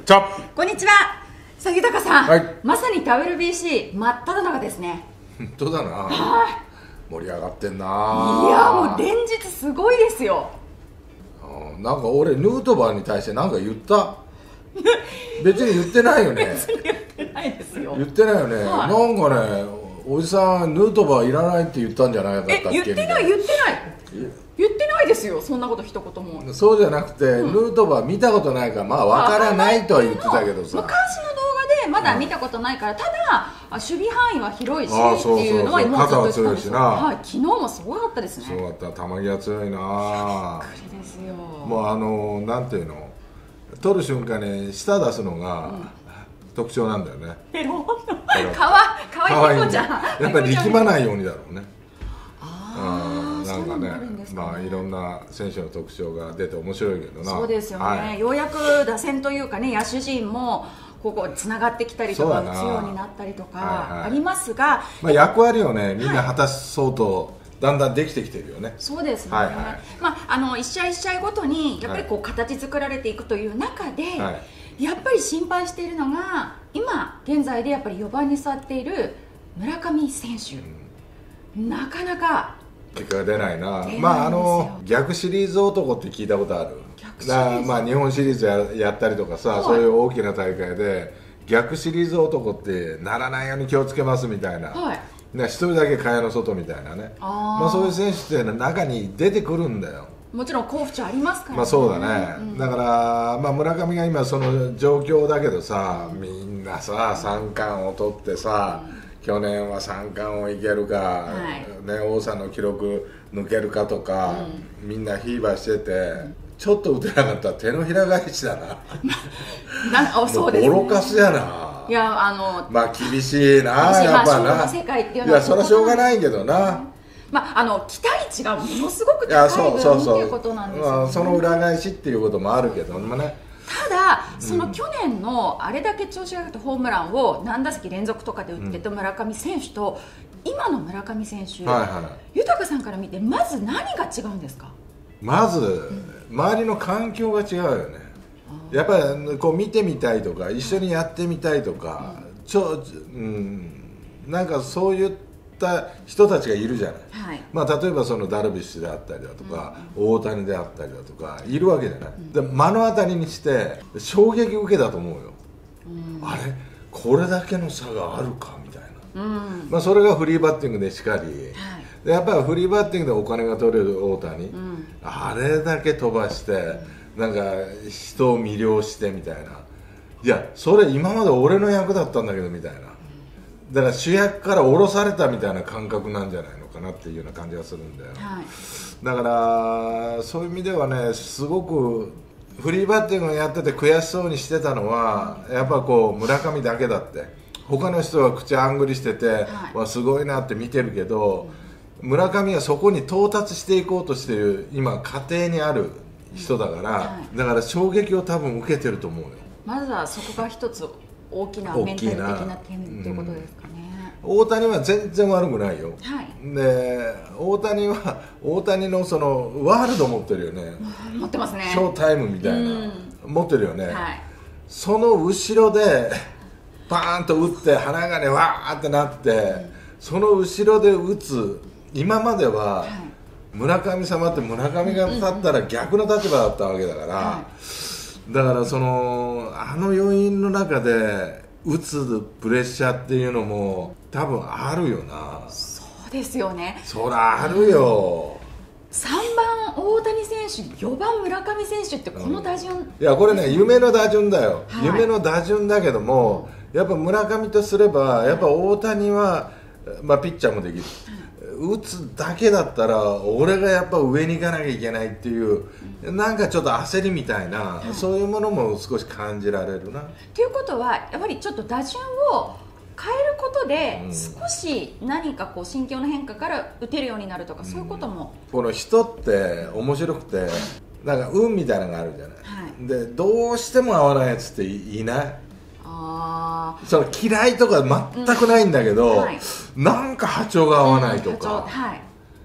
チャッこんにちは。さあ、豊さん、 はい、 まさに WBC 真っ只中ですね。 本当だな。 はい、 盛り上がってんな。 いやもう連日すごいですよ。 なんか俺ヌートバーに対して何か言った別に言ってないよね。 別に言ってないですよ。 言ってないよね、 はい、 なんかね、おじさんヌートバーいらないって言ったんじゃないかったっけ。 言ってない言ってないですよ。そんなこと一言も。 そうじゃなくて、ヌートバー見たことないからまあ分からないとは言ってたけどさ、 昔の動画でまだ見たことないから、ただ守備範囲は広いしっていうのは今ずっと言ってたんですよ。はい、昨日もすごかったですね。 そうだった。球際強いな。 びっくりですよ。 もうなんていうの、取る瞬間に舌出すのが、特徴なんだよね。 ペロンかわいい子ちゃん。 やっぱり力まないようにだろうね。 なんかね、 まあいろんな選手の特徴が出て面白いけどな。 そうですよね、はい、ようやく打線というかね、野手陣もここつながってきたりとか、打つようになったりとかありますが、 まあ役割をね、みんな果たそうとだんだんできてきてるよね。 そうですね。まあ一試合一試合ごとにやっぱりこう形作られていくという中で、やっぱり心配しているのが今現在でやっぱり4番に座っている村上選手、なかなか結果が出ないな。まあ逆シリーズ男って聞いたことある。まあ日本シリーズやったりとかさ、そういう大きな大会で逆シリーズ男ってならないように気をつけますみたいな、一人だけ蚊帳の外みたいなね、まあそういう選手って中に出てくるんだよ。 もちろん好不調ありますからね。 まあそうだね、だから、まあ、村上が今その状況だけどさ、みんなさ三冠を取ってさ、去年は三冠をいけるか、王さんの記録抜けるかとか、みんなフィーバーしてて、ちょっと打てなかったら手のひら返しだな。 そうですね、 ボロカスやな。 いやまあ厳しいな、やっぱな。いやそれはしょうがないけどな。 まあ期待値がものすごく高い分っていうことなんですよね。 その裏返しっていうこともあるけどもね。 ただその去年のあれだけ調子が良くてホームランを何打席連続とかで打ってた村上選手と今の村上選手、豊さんから見てまず何が違うんですか。まず周りの環境が違うよね。やっぱりこう見てみたいとか一緒にやってみたいとか、なんかそういった人たちがいるじゃない、まあ、例えばそのダルビッシュであったりだとか、大谷であったりだとかいるわけじゃない、で目の当たりにして衝撃を受けたと思うよ、あれこれだけの差があるかみたいな、まあ、それがフリーバッティングでしかり、でやっぱりフリーバッティングでお金が取れる大谷、あれだけ飛ばしてなんか人を魅了してみたいな、いやそれ今まで俺の役だったんだけどみたいな、だから主役から降ろされたみたいな感覚なんじゃないのかなっていうような感じがするんだよ、だからそういう意味ではね、すごくフリーバッティングをやってて悔しそうにしてたのはやっぱこう村上だけだって、他の人は口あんぐりしてて、わすごいなって見てるけど、村上はそこに到達していこうとしている今過程にある人だから、だから衝撃を多分受けてると思うよ。まずはそこが一つ大きなメンタル的な点ということですかね。 大谷は全然悪くないよ、で大谷のそのワールド持ってるよね。 持ってますね。 ショータイムみたいな、持ってるよね、その後ろでパーンと打って鼻がねわーってなって、その後ろで打つ、今までは村上様って村上が立ったら逆の立場だったわけだから、だからその余韻の中で打つプレッシャーっていうのも多分あるよな。 そうですよね。 そらあるよ、 3番大谷選手、4番村上選手ってこの打順、 いやこれね夢の打順だよ、夢の打順だけども、やっぱ村上とすればやっぱ大谷は、まあ、ピッチャーもできる、打つだけだったら俺がやっぱ上に行かなきゃいけないっていう、なんかちょっと焦りみたいな、そういうものも少し感じられるな。 ということはやっぱりちょっと打順を変えることで少し何かこう心境の変化から打てるようになるとか、そういうことも、 この人って面白くて、なんか運みたいなのがあるじゃない、でどうしても合わないやつっていない。その嫌いとか全くないんだけど、なんか波長が合わないとか、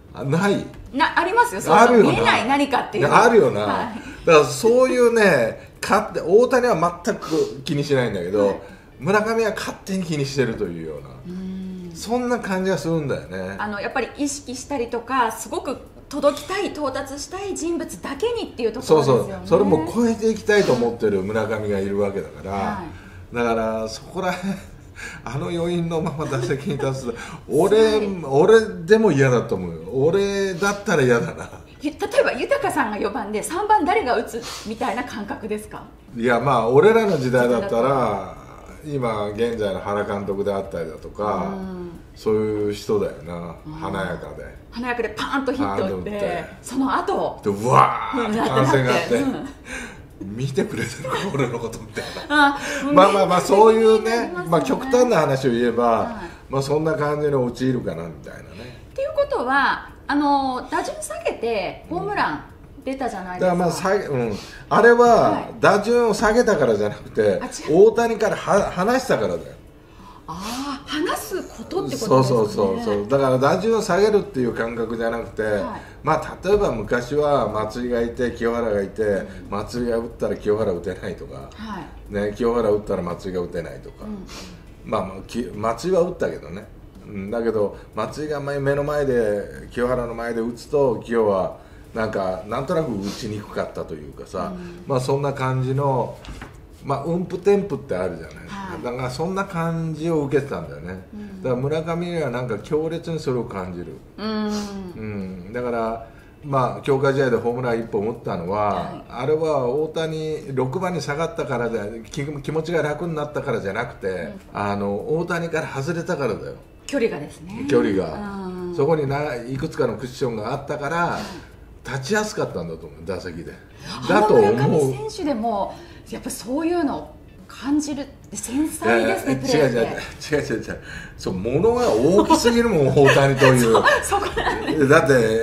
ないありますよ。そうそう、見えない何かっていうあるよな、 はい、 だからそういうね大谷は全く気にしないんだけど、はい、村上は勝手に気にしてるというような、そんな感じがするんだよね。 やっぱり意識したりとか、すごく届きたい、到達したい人物だけにっていうところですよね。 そうそう、それも超えていきたいと思ってる村上がいるわけだから、はい、だからそこら辺余韻のまま打席に立つ俺でも嫌だと思うよ。俺だったら嫌だな。 例えば豊さんが4番で3番誰が打つみたいな感覚ですか？ いや、まあ俺らの時代だったら今現在の原監督であったりだとか、そういう人だよな。華やかでパーンとヒット打って、その後でうわーって歓声があって、見てくれてるか俺のことみたいなまあそういうね、まあ極端な話を言えば、まあそんな感じに陥るかなみたいなね。 っていうことは打順下げてホームラン出たじゃないですか。 だからまああれは打順を下げたからじゃなくて、大谷から離したからだよ。 離すことってことですね。 そうだから打順を下げるっていう感覚じゃなくて、まあ例えば昔は松井がいて清原がいて、松井が打ったら清原打てないとか、ね、清原打ったら松井が打てないとか、まあ松井は打ったけどね、だけど松井が目の前で清原の前で打つと清はなんとなく打ちにくかったというかさ、まあそんな感じの、まあ運布天布ってあるじゃない、だからそんな感じを受けてたんだよね、だから村上にはなんか強烈にそれを感じる、だからまあ強化試合でホームラン1本打ったのは、あれは大谷6番に下がったからで気持ちが楽になったからじゃなくて、大谷から外れたからだよ。 距離がですね、 距離がそこにいくつかのクッションがあったから立ちやすかったんだと思う、打席で。だと思う。 村上選手でもやっぱそういうのを感じるって繊細ですね、プレーで。 違うそう、物が大きすぎるもん大谷というだって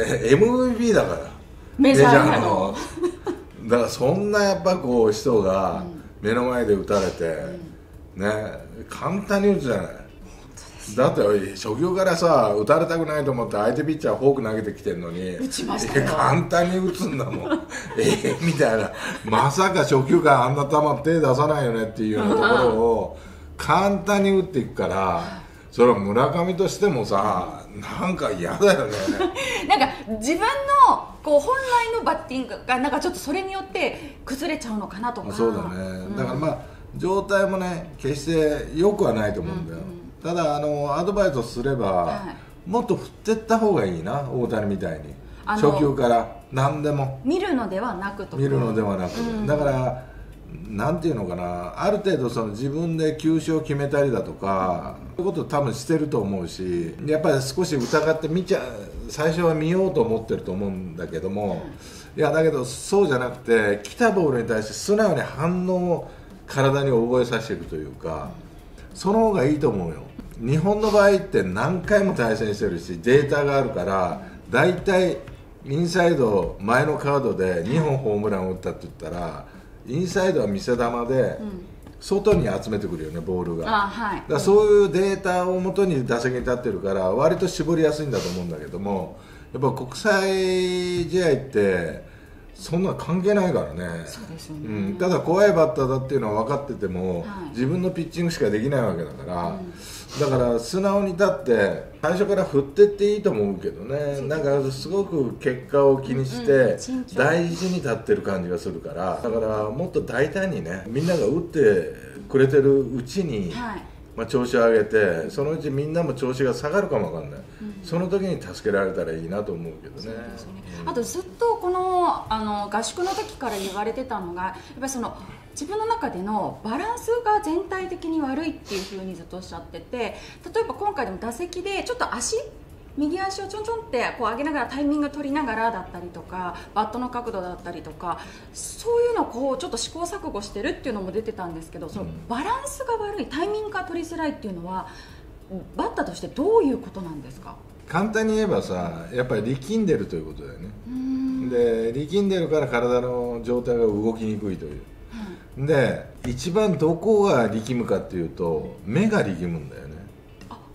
MVP だからメジャーのだからそんなやっぱこう人が目の前で打たれて、ね、簡単に打つじゃない。だって初球からさ打たれたくないと思って相手ピッチャーフォーク投げてきてるのに打ちましたよ。 簡単に打つんだもんみたいな、まさか初球からあんな球手出さないよねっていうようなところを簡単に打っていくから、それは村上としてもさなんか嫌だよねなんか自分のこう本来のバッティングがなんかちょっとそれによって崩れちゃうのかなとか。 そうだね、だからまあ状態もね決して良くはないと思うんだよ、ただアドバイスをすれば、もっと振っていった方がいいな、大谷みたいに初球から何でも見るのではなくとか、 だからなんていうのかな、ある程度その自分で球種を決めたりだとか、そういうこと多分してると思うし、やっぱり少し疑って最初は見ようと思ってると思うんだけども、いやだけどそうじゃなくて来たボールに対して素直に反応を体に覚えさせていくというか、その方がいいと思うよ。日本の場合って何回も対戦してるしデータがあるから、だいたいインサイド前のカードで2本ホームランを打ったって言ったら、インサイドは見せ球で外に集めてくるよね、ボールが。だからそういうデータをもとに打席に立ってるから割と絞りやすいんだと思うんだけども、やっぱ国際試合ってそんな関係ないからね。 そうですよね、 ただ怖いバッターだっていうのは分かってても、自分のピッチングしかできないわけだから、だから素直に立って最初から振ってっていいと思うけどね。なんかすごく結果を気にして大事に立ってる感じがするから、だからもっと大胆にね、みんなが打ってくれてるうちに、調子を上げて、そのうちみんなも調子が下がるかもわかんない、その時に助けられたらいいなと思うけどね。 あとずっとこの合宿の時から言われてたのが、やっぱりその自分の中でのバランスが全体的に悪いっていうふうにずっとおっしゃってて、例えば今回でも打席でちょっと右足をちょんちょんってこう上げながらタイミング取りながらだったりとか、バットの角度だったりとか、そういうのをこうちょっと試行錯誤してるっていうのも出てたんですけど、そのバランスが悪い、タイミングが取りづらいっていうのはバッターとしてどういうことなんですか？ 簡単に言えばさ、やっぱり力んでるということだよね。で力んでるから体の状態が動きにくいという、で一番どこが力むかっていうと目が力むんだよね。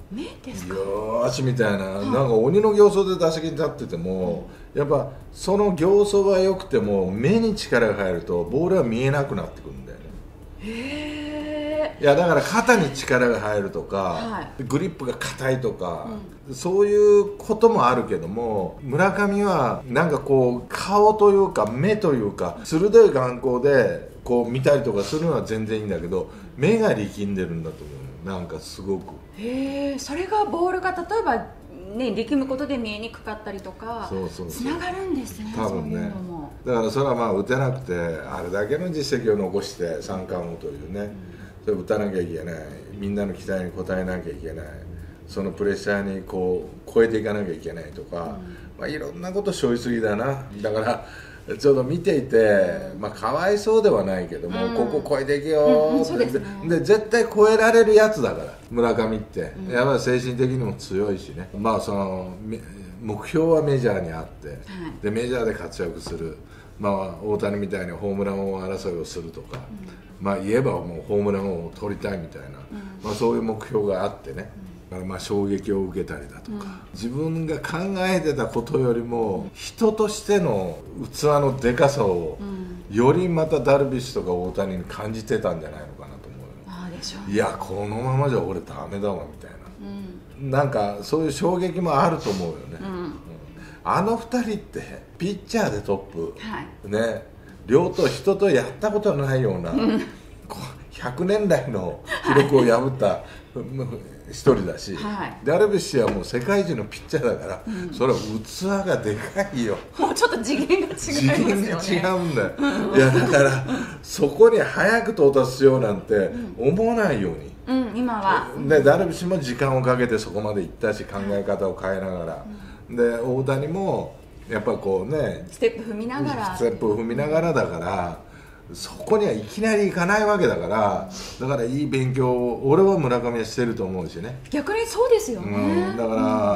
目ですか？ よーしみたいな、なんか鬼の形相で打席に立ってても、やっぱその形相は良くても目に力が入るとボールは見えなくなってくるんだよね。 へえ。 いやだから肩に力が入るとか、グリップが硬いとか、そういうこともあるけども、村上はなんかこう顔というか目というか鋭い眼光でこう見たりとかするのは全然いいんだけど、目が力んでるんだと思う。なんかすごく。 へえ。それがボールが例えばね、力むことで見えにくかったりとかつながるんですね。 多分ね。 そういうのもだからそれはまあ打てなくて、あれだけの実績を残して三冠王というね、それ打たなきゃいけない、みんなの期待に応えなきゃいけない、そのプレッシャーにこう超えていかなきゃいけないとか、まあ、いろんなことしょいすぎだな。だからちょっと見ていて、まあ、かわいそうではないけども、ここ超えていけよって、で絶対超えられるやつだから村上って、やっぱり精神的にも強いしね、まあその目標はメジャーにあって、でメジャーで活躍する、まあ、大谷みたいにホームラン王争いをするとか、まあ言えばもうホームラン王を取りたいみたいな、まあ、そういう目標があってね、まあ衝撃を受けたりだとか、自分が考えてたことよりも人としての器のでかさをよりまたダルビッシュとか大谷に感じてたんじゃないのかなと思うよ。 でしょう。 いやこのままじゃ俺ダメだわみたいな、なんかそういう衝撃もあると思うよね。あの2人ってピッチャーでトップ、ね、人とやったことのないような、100年来の記録を破った一人だし、ダルビッシュはもう世界一のピッチャーだから、それは器がでかいよ。 もうちょっと次元が違いますよね。 次元が違うんだよ。いやだからそこに早く到達しようなんて思わないように、 今はでダルビッシュも時間をかけてそこまで行ったし、考え方を変えながら、で大谷もやっぱこうねステップ踏みながらだから、そこにはいきなり行かないわけだから、だからいい勉強を俺は村上はしてると思うしね。 逆にそうですよね。 だから、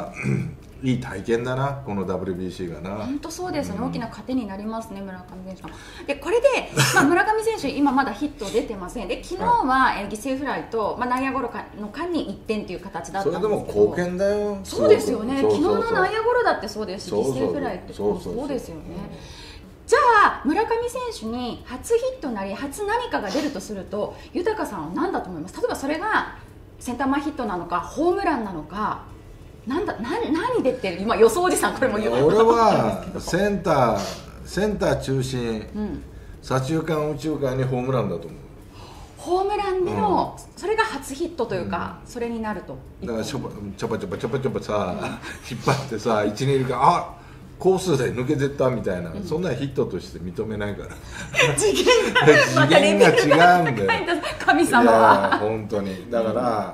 いい体験だなこの WBC がな。 本当そうですね、大きな糧になりますね、村上選手は。でこれで、まあ、村上選手今まだヒット出てません。で昨日は、犠牲フライと、まあ、内野ゴロの間に1点という形だったんですけど、 それでも貢献だよ。 そうですよね。昨日の内野ゴロだってそうですし、犠牲フライってそうですよね。じゃあ村上選手に初ヒットなり初何かが出るとすると、豊さんは何だと思います？例えばそれがセンター前ヒットなのかホームランなのか、何出てる？今予想おじさんこれも言う。 俺はセンター中心、左中間右中間にホームランだと思う。 ホームランでの、それが初ヒットというか、それになると。 だからちょぱさ、引っ張ってさ、1、2塁がコースで抜けてったみたいな、そんなヒットとして認めないから次元が違うんだよ神様は。 いや本当にだから、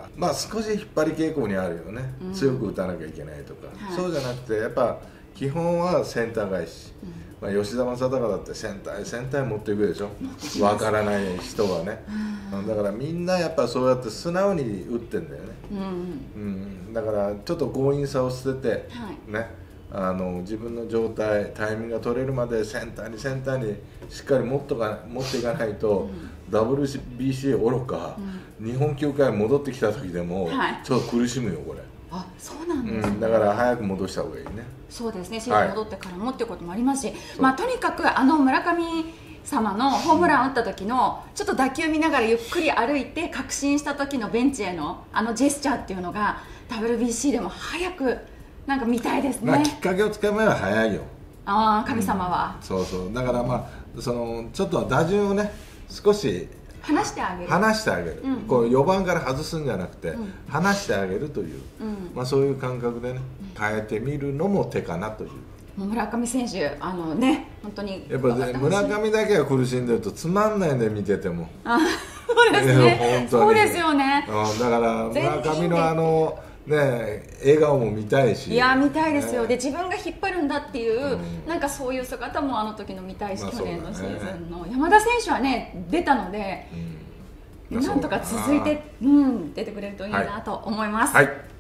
まあ少し引っ張り傾向にあるよね、強く打たなきゃいけないとか、そうじゃなくてやっぱ基本はセンター返し、まあ、吉田正尚だってセンター持っていくでしょ、分からない人はね、だからみんなやっぱそうやって素直に打ってんだよね、だからちょっと強引さを捨てて、ね、自分の状態タイミングが取れるまでセンターにしっかり持っていかないと、WBC 愚か、日本球界戻ってきた時でもちょっと苦しむよこれ。 そうなんですね。 だから早く戻した方がいいね。 そうですね、シーズン戻ってからもっていうこともありますし、まあとにかく村上様のホームランを打った時のちょっと打球見ながらゆっくり歩いて確信した時のベンチへのジェスチャーっていうのが WBC でも早くなんか見たいですね。 まあきっかけをつかめば早いよ。 神様は、 そうだからまあちょっと打順をね少し離してあげる、 こう4番から外すんじゃなくて、離してあげるという、まあそういう感覚でね、変えてみるのも手かなという。 村上選手ね、本当にやっぱね、村上だけが苦しんでるとつまんないね、見てても。 そうですね、そうですよね。 だから村上のね、笑顔も見たいし、 いや見たいですよ、で自分が引っ張るんだっていう、なんかそういう姿も時の見たいし、去年のシーズンの山田選手はね出たので、なんとか続いて、出てくれるといいなと思います。